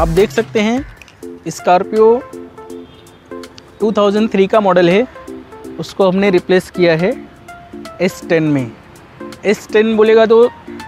आप देख सकते हैं स्कॉर्पियो 2003 का मॉडल है, उसको हमने रिप्लेस किया है S10 में। S10 बोलेगा तो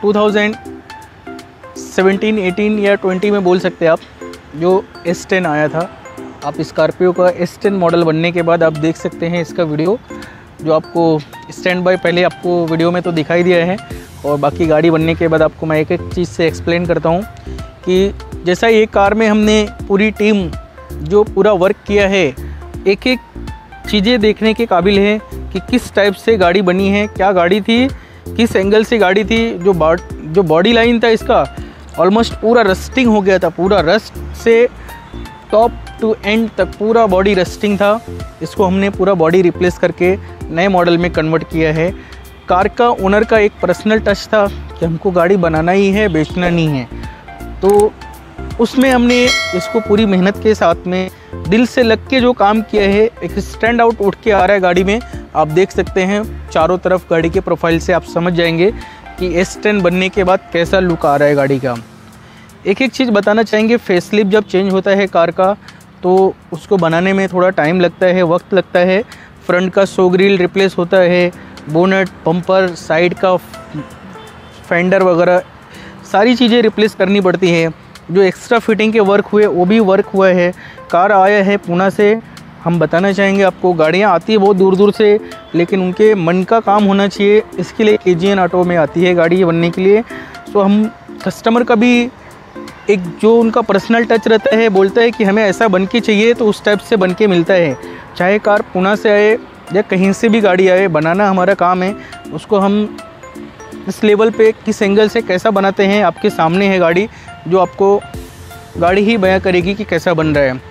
2017, 18 या 20 में बोल सकते हैं आप, जो S10 आया था। आप स्कॉर्पियो का S10 मॉडल बनने के बाद आप देख सकते हैं इसका वीडियो, जो आपको स्टैंड बाय पहले आपको वीडियो में तो दिखाई दिया है, और बाकी गाड़ी बनने के बाद आपको मैं एक एक चीज़ से एक्सप्लेन करता हूँ कि जैसा ये कार में हमने पूरी टीम जो पूरा वर्क किया है, एक एक चीज़ें देखने के काबिल है कि किस टाइप से गाड़ी बनी है, क्या गाड़ी थी, किस एंगल से गाड़ी थी। जो बॉडी लाइन था इसका ऑलमोस्ट पूरा रस्टिंग हो गया था, पूरा रस्ट से टॉप टू एंड तक पूरा बॉडी रस्टिंग था। इसको हमने पूरा बॉडी रिप्लेस करके नए मॉडल में कन्वर्ट किया है। कार का ओनर का एक पर्सनल टच था कि हमको गाड़ी बनाना ही है, बेचना नहीं है, तो उसमें हमने इसको पूरी मेहनत के साथ में दिल से लग के जो काम किया है, एक स्टैंड आउट उठ के आ रहा है गाड़ी में। आप देख सकते हैं चारों तरफ गाड़ी के प्रोफाइल से आप समझ जाएंगे कि S10 बनने के बाद कैसा लुक आ रहा है गाड़ी का। एक एक चीज़ बताना चाहेंगे, फेसलिफ्ट जब चेंज होता है कार का तो उसको बनाने में थोड़ा टाइम लगता है, वक्त लगता है। फ्रंट का शो ग्रिल रिप्लेस होता है, बोनट, बम्पर, साइड का फेंडर वगैरह सारी चीज़ें रिप्लेस करनी पड़ती है। जो एक्स्ट्रा फिटिंग के वर्क हुए वो भी वर्क हुआ है। कार आया है पुणे से, हम बताना चाहेंगे आपको, गाड़ियाँ आती है बहुत दूर दूर से, लेकिन उनके मन का काम होना चाहिए। इसके लिए KGN ऑटो में आती है गाड़ी बनने के लिए। तो हम कस्टमर का भी एक जो उनका पर्सनल टच रहता है, बोलता है कि हमें ऐसा बन के चाहिए, तो उस टाइप से बन के मिलता है। चाहे कार पुणे से आए या कहीं से भी गाड़ी आए, बनाना हमारा काम है। उसको हम इस लेवल पे किस एंगल से कैसा बनाते हैं आपके सामने है गाड़ी, जो आपको गाड़ी ही बयां करेगी कि कैसा बन रहा है।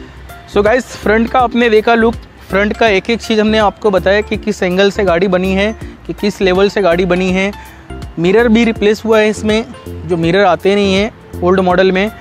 सो गाइस, फ्रंट का आपने देखा लुक, फ्रंट का एक एक चीज़ हमने आपको बताया कि किस एंगल से गाड़ी बनी है, कि किस लेवल से गाड़ी बनी है। मिरर भी रिप्लेस हुआ है इसमें, जो मिरर आते नहीं हैं ओल्ड मॉडल में।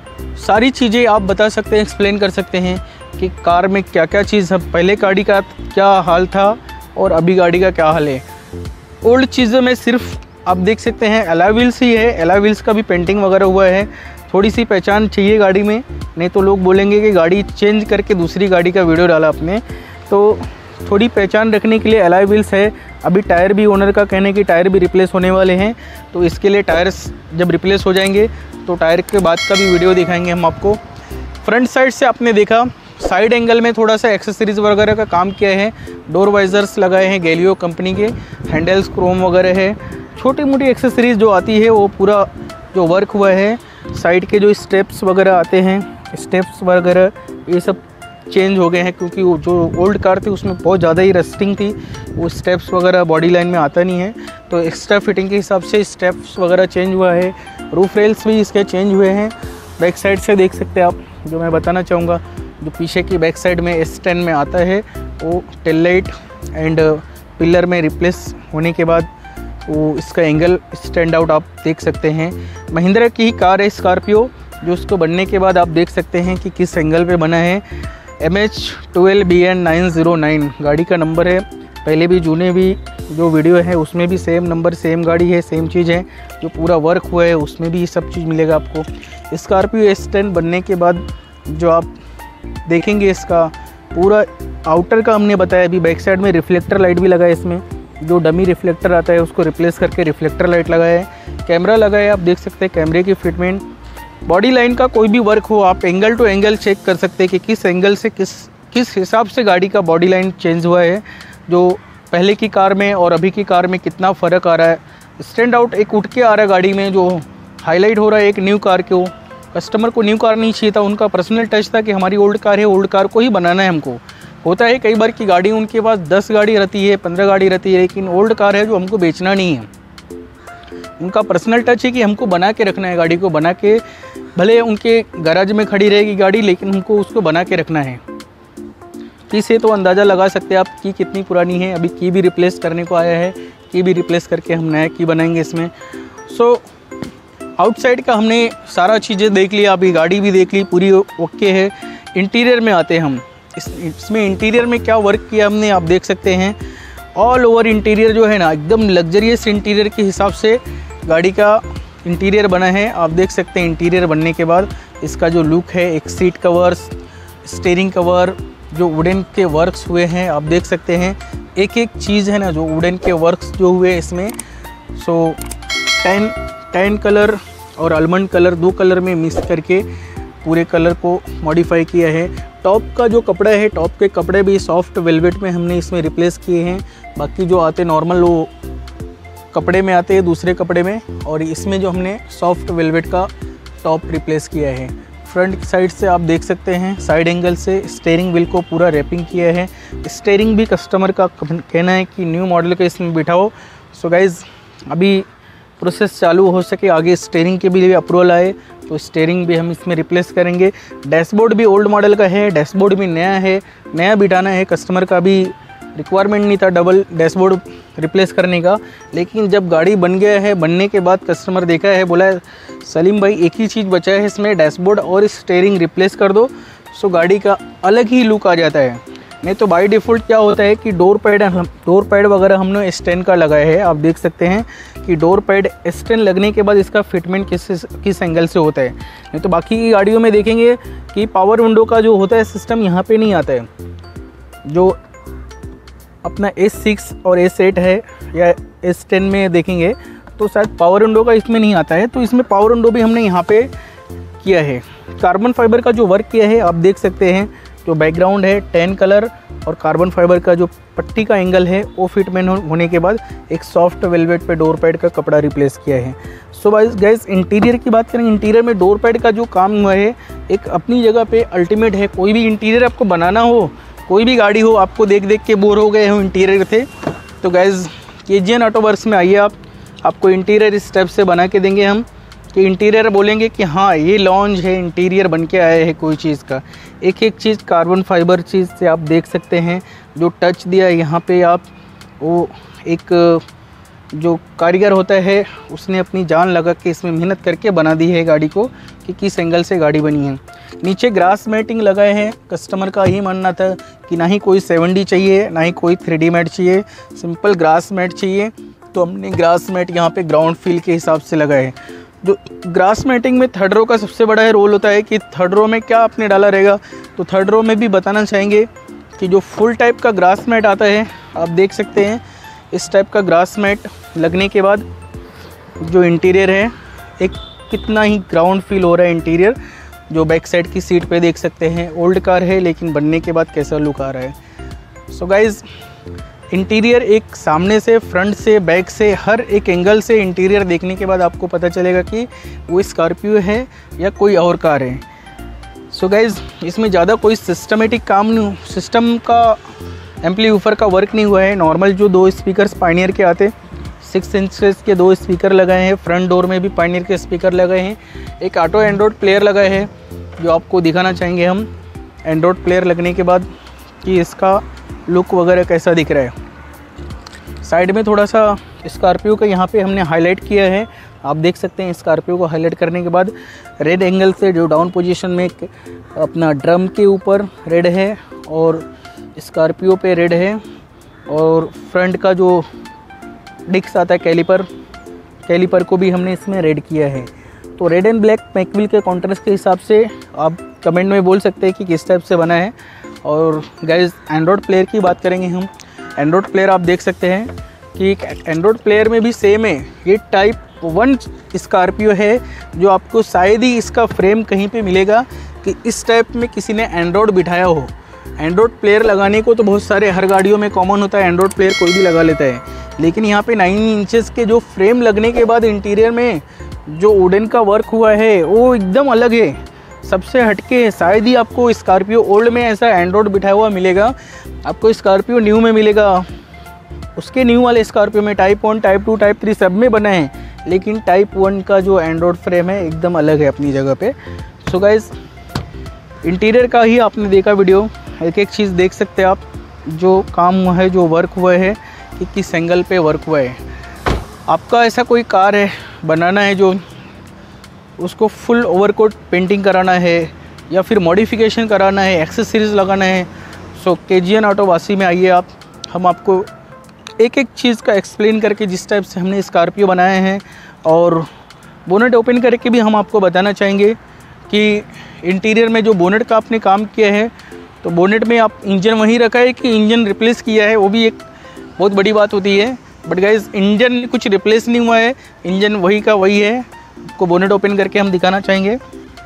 सारी चीज़ें आप बता सकते हैं, एक्सप्लेन कर सकते हैं कि कार में क्या क्या चीज़ है, पहले गाड़ी का क्या हाल था और अभी गाड़ी का क्या हाल है। ओल्ड चीज़ों में सिर्फ आप देख सकते हैं अलॉय व्हील्स ही है, अलॉय व्हील्स का भी पेंटिंग वगैरह हुआ है। थोड़ी सी पहचान चाहिए गाड़ी में, नहीं तो लोग बोलेंगे कि गाड़ी चेंज करके दूसरी गाड़ी का वीडियो डाला आपने। तो थोड़ी पहचान रखने के लिए अलॉय व्हील्स है। अभी टायर भी ओनर का कहने कि टायर भी रिप्लेस होने वाले हैं, तो इसके लिए टायर्स जब रिप्लेस हो जाएंगे तो टायर के बाद का भी वीडियो दिखाएंगे हम आपको। फ्रंट साइड से आपने देखा, साइड एंगल में थोड़ा सा एक्सेसरीज़ वगैरह का काम किया है। डोर वाइजर्स लगाए हैं गैलियो कंपनी के, हैंडल्स क्रोम वगैरह है, छोटी मोटी एक्सेसरीज़ जो आती है वो पूरा जो वर्क हुआ है। साइड के जो स्टेप्स वगैरह आते हैं, स्टेप्स वगैरह ये सब चेंज हो गए हैं, क्योंकि वो जो ओल्ड कार थी उसमें बहुत ज़्यादा ही रस्टिंग थी, वो स्टेप्स वगैरह बॉडी लाइन में आता नहीं है, तो एक्स्ट्रा फिटिंग के हिसाब से स्टेप्स वगैरह चेंज हुआ है। रूफ रेल्स भी इसके चेंज हुए हैं। बैक साइड से देख सकते हैं आप, जो मैं बताना चाहूँगा, जो पीछे की बैक साइड में S10 में आता है वो टेल लाइट एंड पिलर में रिप्लेस होने के बाद वो इसका एंगल स्टैंड आउट आप देख सकते हैं। महिंद्रा की ही कार है स्कॉर्पियो, जो उसको बनने के बाद आप देख सकते हैं कि किस एंगल पे बना है। MH12BN909 गाड़ी का नंबर है। पहले भी जूने भी जो वीडियो है उसमें भी सेम नंबर, सेम गाड़ी है, सेम चीज़ है। जो पूरा वर्क हुआ है उसमें भी सब चीज़ मिलेगा आपको। स्कॉर्पियो S10 बनने के बाद जो आप देखेंगे, इसका पूरा आउटर का हमने बताया। अभी बैक साइड में रिफ्लेक्टर लाइट भी लगा है इसमें, जो डमी रिफ्लेक्टर आता है उसको रिप्लेस करके रिफ्लेक्टर लाइट लगाया है। कैमरा लगा है, आप देख सकते हैं कैमरे की फिटमेंट। बॉडी लाइन का कोई भी वर्क हो, आप एंगल टू एंगल चेक कर सकते हैं कि किस एंगल से किस हिसाब से गाड़ी का बॉडी लाइन चेंज हुआ है, जो पहले की कार में और अभी की कार में कितना फ़र्क आ रहा है। स्टैंड आउट एक उठ के आ रहा है गाड़ी में, जो हाईलाइट हो रहा है एक न्यू कार को। कस्टमर को न्यू कार नहीं चाहिए था, उनका पर्सनल टच था कि हमारी ओल्ड कार है, ओल्ड कार को ही बनाना है हमको। होता है कई बार कि गाड़ी उनके पास 10 गाड़ी रहती है, 15 गाड़ी रहती है, लेकिन ओल्ड कार है जो हमको बेचना नहीं है। उनका पर्सनल टच है कि हमको बना के रखना है गाड़ी को, बना के, भले उनके गैराज में खड़ी रहेगी गाड़ी, लेकिन हमको उसको बना के रखना है। की से तो अंदाज़ा लगा सकते हैं आप की कितनी पुरानी है। अभी की भी रिप्लेस करने को आया है, की भी रिप्लेस करके हम नया की बनाएंगे इसमें। सो आउटसाइड का हमने सारा चीज़ें देख लिया, अभी गाड़ी भी देख ली, पूरी ओके है। इंटीरियर में आते हैं हम, इसमें इंटीरियर में क्या वर्क किया हमने आप देख सकते हैं। ऑल ओवर इंटीरियर जो है ना, एकदम लग्जरियस इंटीरियर के हिसाब से गाड़ी का इंटीरियर बना है। आप देख सकते हैं इंटीरियर बनने के बाद इसका जो लुक है, एक सीट कवर्स, स्टीयरिंग कवर, जो वुडन के वर्क्स हुए हैं आप देख सकते हैं। एक एक चीज़ है ना जो वुडन के वर्क्स जो हुए इसमें, सो टैन कलर और आलमंड कलर 2 कलर में मिक्स करके पूरे कलर को मॉडिफाई किया है। टॉप का जो कपड़ा है, टॉप के कपड़े भी सॉफ्ट वेलवेट में हमने इसमें रिप्लेस किए हैं। बाकी जो आते नॉर्मल वो कपड़े में आते हैं दूसरे कपड़े में, और इसमें जो हमने सॉफ्ट वेलवेट का टॉप रिप्लेस किया है। फ्रंट साइड से आप देख सकते हैं, साइड एंगल से स्टीयरिंग व्हील को पूरा रैपिंग किया है। स्टीयरिंग भी कस्टमर का कहना है कि न्यू मॉडल का इसमें बिठाओ। सो गाइज़ अभी प्रोसेस चालू हो सके, आगे स्टीयरिंग के भी अप्रूवल आए तो स्टीयरिंग भी हम इसमें रिप्लेस करेंगे। डैशबोर्ड भी ओल्ड मॉडल का है, डैशबोर्ड भी नया है, नया बिठाना है। कस्टमर का भी रिक्वायरमेंट नहीं था डबल डैशबोर्ड रिप्लेस करने का, लेकिन जब गाड़ी बन गया है, बनने के बाद कस्टमर देखा है, बोला सलीम भाई एक ही चीज़ बचा है इसमें, डैशबोर्ड और स्टीयरिंग रिप्लेस कर दो। सो गाड़ी का अलग ही लुक आ जाता है। नहीं तो बाय डिफ़ॉल्ट क्या होता है कि डोर पैड वगैरह हमने S10 का लगाया है। आप देख सकते हैं कि डोर पैड S10 लगने के बाद इसका फिटमेंट किस एंगल से होता है। नहीं तो बाकी की गाड़ियों में देखेंगे कि पावर विंडो का जो होता है सिस्टम यहाँ पे नहीं आता है। जो अपना S6 और S8 है या S10 में देखेंगे तो शायद पावर विंडो का इसमें नहीं आता है, तो इसमें पावर विंडो भी हमने यहाँ पे किया है। कार्बन फाइबर का जो वर्क किया है आप देख सकते हैं, जो बैकग्राउंड है टैन कलर और कार्बन फाइबर का जो पट्टी का एंगल है वो फिटमेंट होने के बाद एक सॉफ्ट वेलवेट पे डोर पैड का कपड़ा रिप्लेस किया है। सो गाइस इंटीरियर की बात करेंगे, इंटीरियर में डोर पैड का जो काम हुआ है एक अपनी जगह पे अल्टीमेट है। कोई भी इंटीरियर आपको बनाना हो, कोई भी गाड़ी हो, आपको देख देख के बोर हो गए हो इंटीरियर थे, तो गाइस KGN ऑटो वर्क्स में आइए, आपको इंटीरियर इस टाइप से बना के देंगे हम कि इंटीरियर बोलेंगे कि हाँ ये लॉन्ज है, इंटीरियर बन के आया है कोई चीज़ का। एक एक चीज़ कार्बन फाइबर चीज़ से आप देख सकते हैं। जो टच दिया यहाँ पे आप, वो एक जो कारीगर होता है उसने अपनी जान लगा के इसमें मेहनत करके बना दी है गाड़ी को कि किस एंगल से गाड़ी बनी है। नीचे ग्रास मैटिंग लगाए हैं। कस्टमर का ही मानना था कि ना ही कोई 7D चाहिए ना ही कोई 3D मैट चाहिए, सिंपल ग्रास मैट चाहिए, तो हमने ग्रास मैट यहाँ पे ग्राउंड फील के हिसाब से लगाए। जो ग्रास मैटिंग में थर्ड रो का सबसे बड़ा रोल होता है कि थर्ड रो में क्या आपने डाला रहेगा, तो थर्ड रो में भी बताना चाहेंगे कि जो फुल टाइप का ग्रास मैट आता है आप देख सकते हैं, इस टाइप का ग्रास मैट लगने के बाद जो इंटीरियर है एक कितना ही ग्राउंड फील हो रहा है इंटीरियर। जो बैक साइड की सीट पे देख सकते हैं, ओल्ड कार है लेकिन बनने के बाद कैसा लुक आ रहा है। सो गाइज़ इंटीरियर एक सामने से, फ्रंट से, बैक से, हर एक एंगल से इंटीरियर देखने के बाद आपको पता चलेगा कि वो स्कॉर्पियो है या कोई और कार है। सो गाइज़ इसमें ज़्यादा कोई सिस्टमेटिक काम नहीं, सिस्टम का एम्पलीफायर का वर्क नहीं हुआ है। नॉर्मल जो 2 स्पीकर्स पायनियर के आते 6 इंचेस के 2 स्पीकर लगाए हैं। फ्रंट डोर में भी पायनियर के स्पीकर लगाए हैं। एक ऑटो एंड्रॉयड प्लेयर लगाए हैं जो आपको दिखाना चाहेंगे हम एंड्रॉयड प्लेयर लगने के बाद कि इसका लुक वगैरह कैसा दिख रहा है। साइड में थोड़ा सा स्कॉर्पियो का यहाँ पे हमने हाईलाइट किया है। आप देख सकते हैं स्कॉर्पियो को हाईलाइट करने के बाद रेड एंगल से जो डाउन पोजीशन में अपना ड्रम के ऊपर रेड है और स्कॉर्पियो पे रेड है, और फ्रंट का जो डिस्क आता है कैलिपर को भी हमने इसमें रेड किया है। तो रेड एंड ब्लैक मैकविल के कॉन्ट्रास्ट के हिसाब से आप कमेंट में बोल सकते हैं कि किस टाइप से बना है। और गाइस एंड्रॉयड प्लेयर की बात करेंगे हम। एंड्रॉयड प्लेयर आप देख सकते हैं कि एंड्रॉयड प्लेयर में भी सेम है। ये टाइप 1 स्कॉर्पियो है जो आपको शायद ही इसका फ्रेम कहीं पे मिलेगा कि इस टाइप में किसी ने एंड्रॉयड बिठाया हो। एंड्रॉयड प्लेयर लगाने को तो बहुत सारे हर गाड़ियों में कॉमन होता है, एंड्रॉयड प्लेयर कोई भी लगा लेता है, लेकिन यहाँ पे 9 इंचेस के जो फ्रेम लगने के बाद इंटीरियर में जो वुडन का वर्क हुआ है वो एकदम अलग है, सबसे हटके है। शायद ही आपको स्कॉर्पियो ओल्ड में ऐसा एंड्रॉयड बिठाया हुआ मिलेगा। आपको स्कॉर्पियो न्यू में मिलेगा, उसके न्यू वाले स्कॉर्पियो में टाइप 1, टाइप 2, टाइप 3 सब में बना है, लेकिन टाइप 1 का जो एंड्रॉयड फ्रेम है एकदम अलग है अपनी जगह पे। सो गाइज इंटीरियर का ही आपने देखा वीडियो, एक एक चीज़ देख सकते हैं आप, जो काम हुआ है, जो वर्क हुआ है कि किस एंगल पे वर्क हुआ है। आपका ऐसा कोई कार है बनाना है जो उसको फुल ओवरकोट पेंटिंग कराना है या फिर मॉडिफिकेशन कराना है, एक्सेसरीज लगाना है, सो KGN ऑटो वासी में आइए आप। हम आपको एक एक चीज़ का एक्सप्लेन करके, जिस टाइप से हमने स्कॉर्पियो बनाए हैं और बोनेट ओपन करके भी हम आपको बताना चाहेंगे कि इंटीरियर में जो बोनेट का आपने काम किया है, तो बोनेट में आप इंजन वहीं रखा है कि इंजन रिप्लेस किया है, वो भी एक बहुत बड़ी बात होती है। बट गाइस इंजन कुछ रिप्लेस नहीं हुआ है, इंजन वही का वही है। आपको बोनेट ओपन करके हम दिखाना चाहेंगे।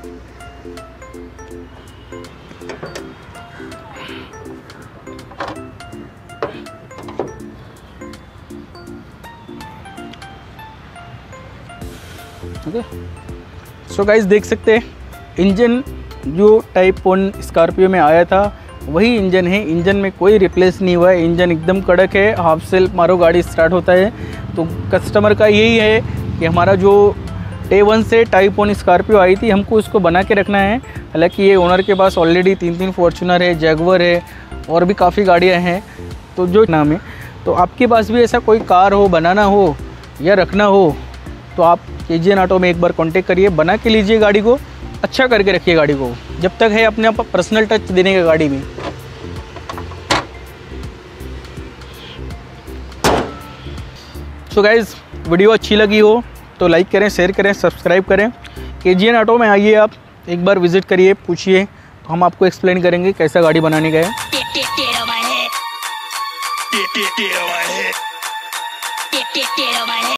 ओके, सो गाइस देख सकते हैं इंजन जो टाइप 1 स्कॉर्पियो में आया था वही इंजन है। इंजन में कोई रिप्लेस नहीं हुआ है, इंजन एकदम कड़क है। हाफ सेल्फ मारो गाड़ी स्टार्ट होता है। तो कस्टमर का यही है कि हमारा जो डे 1 से टाइप 1 स्कॉर्पियो आई थी, हमको उसको बना के रखना है। हालांकि ये ओनर के पास ऑलरेडी 3 फॉर्च्यूनर है, जैगवर है और भी काफ़ी गाड़ियाँ हैं। तो जो नाम है, तो आपके पास भी ऐसा कोई कार हो, बनाना हो या रखना हो, तो आप KGN ऑटो में एक बार कांटेक्ट करिए, बना के लीजिए गाड़ी को, अच्छा करके रखिए गाड़ी को। जब तक है अपने आप पर्सनल टच देने का गाड़ी में। सो गाइज़ वीडियो अच्छी लगी हो तो लाइक करें, शेयर करें, सब्सक्राइब करें। KGN ऑटो में आइए, आप एक बार विज़िट करिए, पूछिए, तो हम आपको एक्सप्लेन करेंगे कैसा गाड़ी बनाने का है।